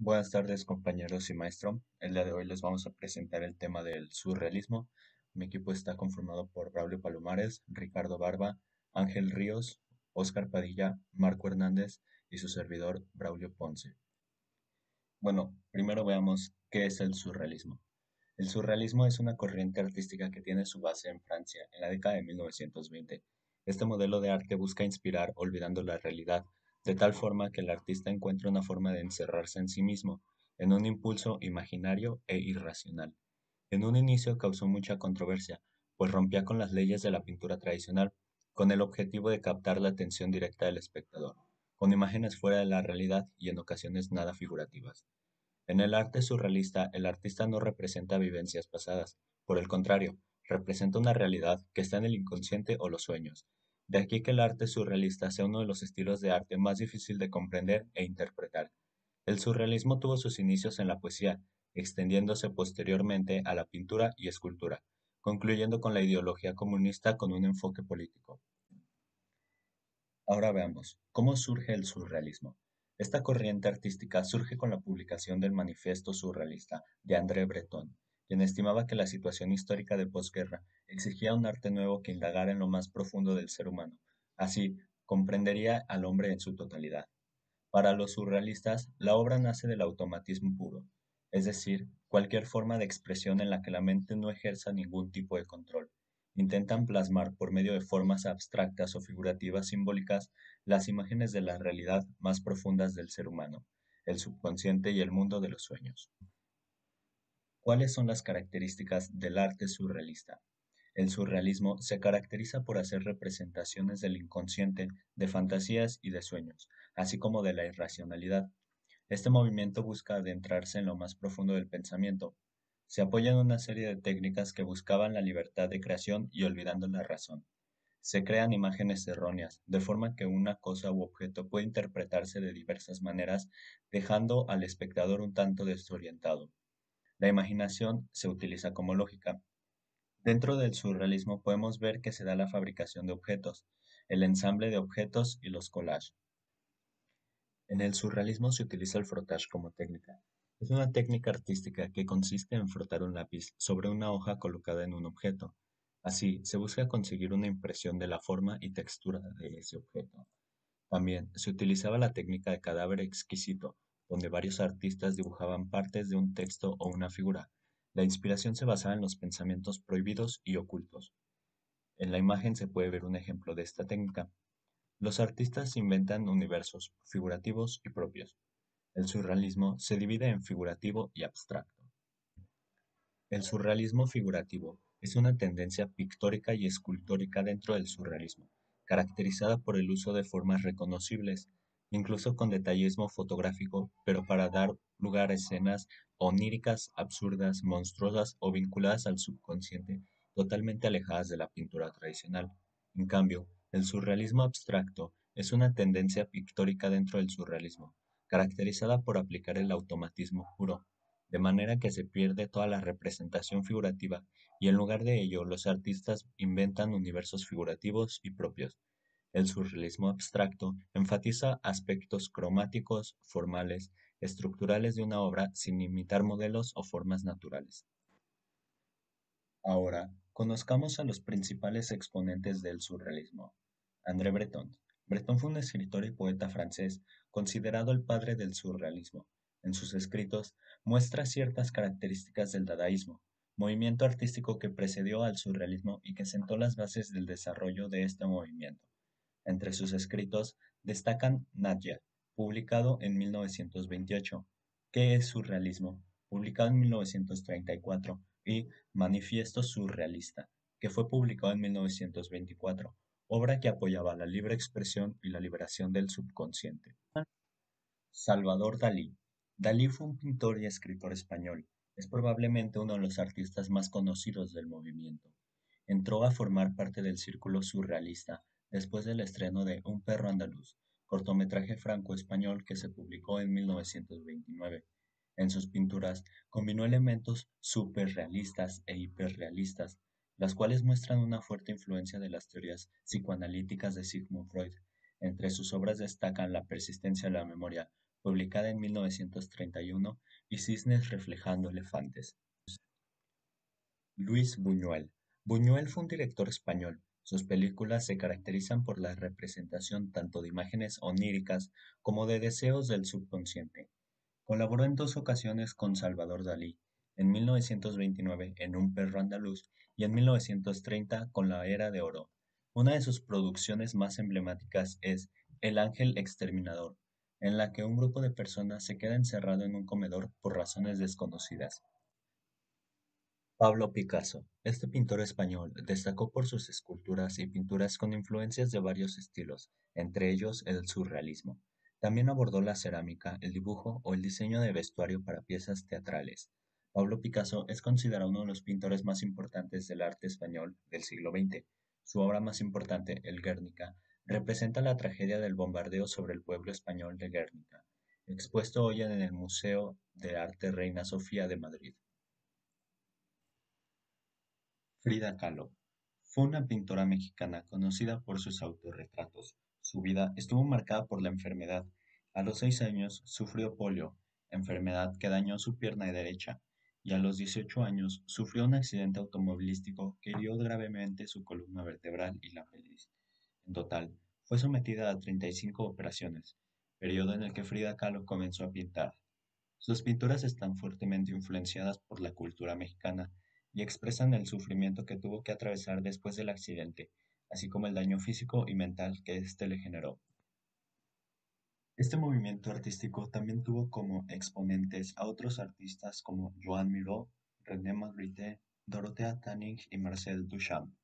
Buenas tardes, compañeros y maestro. El día de hoy les vamos a presentar el tema del surrealismo. Mi equipo está conformado por Braulio Palomares, Ricardo Barba, Ángel Ríos, Óscar Padilla, Marco Hernández y su servidor Braulio Ponce. Bueno, primero veamos qué es el surrealismo. El surrealismo es una corriente artística que tiene su base en Francia en la década de 1920. Este modelo de arte busca inspirar olvidando la realidad, de tal forma que el artista encuentre una forma de encerrarse en sí mismo, en un impulso imaginario e irracional. En un inicio causó mucha controversia, pues rompía con las leyes de la pintura tradicional, con el objetivo de captar la atención directa del espectador, con imágenes fuera de la realidad y en ocasiones nada figurativas. En el arte surrealista, el artista no representa vivencias pasadas, por el contrario, representa una realidad que está en el inconsciente o los sueños. De aquí que el arte surrealista sea uno de los estilos de arte más difícil de comprender e interpretar. El surrealismo tuvo sus inicios en la poesía, extendiéndose posteriormente a la pintura y escultura, concluyendo con la ideología comunista con un enfoque político. Ahora veamos, ¿cómo surge el surrealismo? Esta corriente artística surge con la publicación del Manifiesto Surrealista de André Breton, quien estimaba que la situación histórica de posguerra exigía un arte nuevo que indagara en lo más profundo del ser humano. Así, comprendería al hombre en su totalidad. Para los surrealistas, la obra nace del automatismo puro, es decir, cualquier forma de expresión en la que la mente no ejerza ningún tipo de control. Intentan plasmar por medio de formas abstractas o figurativas simbólicas las imágenes de la realidad más profundas del ser humano, el subconsciente y el mundo de los sueños. ¿Cuáles son las características del arte surrealista? El surrealismo se caracteriza por hacer representaciones del inconsciente, de fantasías y de sueños, así como de la irracionalidad. Este movimiento busca adentrarse en lo más profundo del pensamiento. Se apoya en una serie de técnicas que buscaban la libertad de creación y olvidando la razón. Se crean imágenes erróneas, de forma que una cosa u objeto puede interpretarse de diversas maneras, dejando al espectador un tanto desorientado. La imaginación se utiliza como lógica. Dentro del surrealismo podemos ver que se da la fabricación de objetos, el ensamble de objetos y los collages. En el surrealismo se utiliza el frottage como técnica. Es una técnica artística que consiste en frotar un lápiz sobre una hoja colocada en un objeto. Así, se busca conseguir una impresión de la forma y textura de ese objeto. También se utilizaba la técnica de cadáver exquisito, donde varios artistas dibujaban partes de un texto o una figura. La inspiración se basaba en los pensamientos prohibidos y ocultos. En la imagen se puede ver un ejemplo de esta técnica. Los artistas inventan universos figurativos y propios. El surrealismo se divide en figurativo y abstracto. El surrealismo figurativo es una tendencia pictórica y escultórica dentro del surrealismo, caracterizada por el uso de formas reconocibles, incluso con detallismo fotográfico, pero para dar lugar a escenas oníricas, absurdas, monstruosas o vinculadas al subconsciente, totalmente alejadas de la pintura tradicional. En cambio, el surrealismo abstracto es una tendencia pictórica dentro del surrealismo, caracterizada por aplicar el automatismo puro, de manera que se pierde toda la representación figurativa y en lugar de ello los artistas inventan universos figurativos y propios. El surrealismo abstracto enfatiza aspectos cromáticos, formales, estructurales de una obra sin imitar modelos o formas naturales. Ahora, conozcamos a los principales exponentes del surrealismo. André Breton. Breton fue un escritor y poeta francés, considerado el padre del surrealismo. En sus escritos muestra ciertas características del dadaísmo, movimiento artístico que precedió al surrealismo y que sentó las bases del desarrollo de este movimiento. Entre sus escritos destacan Nadia, publicado en 1928, ¿Qué es surrealismo?, publicado en 1934, y Manifiesto Surrealista, que fue publicado en 1924, obra que apoyaba la libre expresión y la liberación del subconsciente. Salvador Dalí. Dalí fue un pintor y escritor español. Es probablemente uno de los artistas más conocidos del movimiento. Entró a formar parte del círculo surrealista después del estreno de Un perro andaluz, cortometraje franco-español que se publicó en 1929. En sus pinturas combinó elementos superrealistas e hiperrealistas, las cuales muestran una fuerte influencia de las teorías psicoanalíticas de Sigmund Freud. Entre sus obras destacan La persistencia de la memoria, publicada en 1931, y Cisnes reflejando elefantes. Luis Buñuel. Buñuel fue un director español. Sus películas se caracterizan por la representación tanto de imágenes oníricas como de deseos del subconsciente. Colaboró en dos ocasiones con Salvador Dalí, en 1929 en Un perro andaluz y en 1930 con La Era de Oro. Una de sus producciones más emblemáticas es El ángel exterminador, en la que un grupo de personas se queda encerrado en un comedor por razones desconocidas. Pablo Picasso. Este pintor español destacó por sus esculturas y pinturas con influencias de varios estilos, entre ellos el surrealismo. También abordó la cerámica, el dibujo o el diseño de vestuario para piezas teatrales. Pablo Picasso es considerado uno de los pintores más importantes del arte español del siglo XX. Su obra más importante, El Guernica, representa la tragedia del bombardeo sobre el pueblo español de Guernica, expuesto hoy en el Museo de Arte Reina Sofía de Madrid. Frida Kahlo fue una pintora mexicana conocida por sus autorretratos. Su vida estuvo marcada por la enfermedad. A los 6 años sufrió polio, enfermedad que dañó su pierna derecha, y a los 18 años sufrió un accidente automovilístico que hirió gravemente su columna vertebral y la pelvis. En total, fue sometida a 35 operaciones, periodo en el que Frida Kahlo comenzó a pintar. Sus pinturas están fuertemente influenciadas por la cultura mexicana y expresan el sufrimiento que tuvo que atravesar después del accidente, así como el daño físico y mental que éste le generó. Este movimiento artístico también tuvo como exponentes a otros artistas como Joan Miró, René Magritte, Dorothea Tanning y Marcel Duchamp.